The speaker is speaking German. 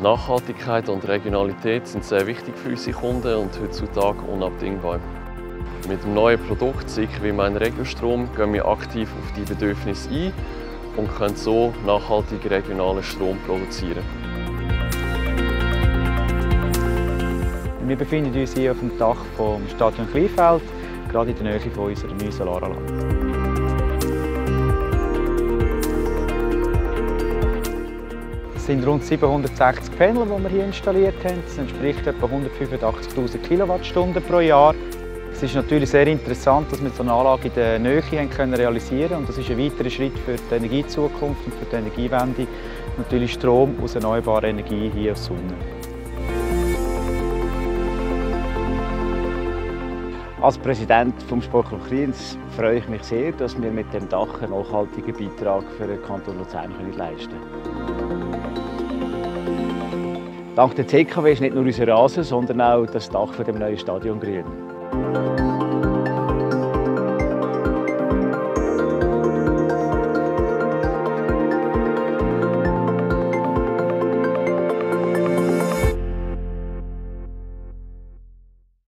Nachhaltigkeit und Regionalität sind sehr wichtig für unsere Kunden und heutzutage unabdingbar. Mit dem neuen Produkt sicher wie mein Regiostrom gehen wir aktiv auf die Bedürfnisse ein und können so nachhaltig regionalen Strom produzieren. Wir befinden uns hier auf dem Dach vom Stadion Kleinfeld, gerade in der Nähe von unserer neuen Solaranlage. Es sind rund 760 Panel, die wir hier installiert haben. Das entspricht etwa 185'000 Kilowattstunden pro Jahr. Es ist natürlich sehr interessant, dass wir so eine Anlage in der Nähe realisieren können. Und das ist ein weiterer Schritt für die Energiezukunft und für die Energiewende. Natürlich Strom aus erneuerbarer Energie hier aus Sonne. Als Präsident des Sportclub Kriens freue ich mich sehr, dass wir mit dem Dach einen nachhaltigen Beitrag für den Kanton Luzern leisten können. Dank der CKW ist nicht nur unser Rasen, sondern auch das Dach von dem neuen Stadion grün.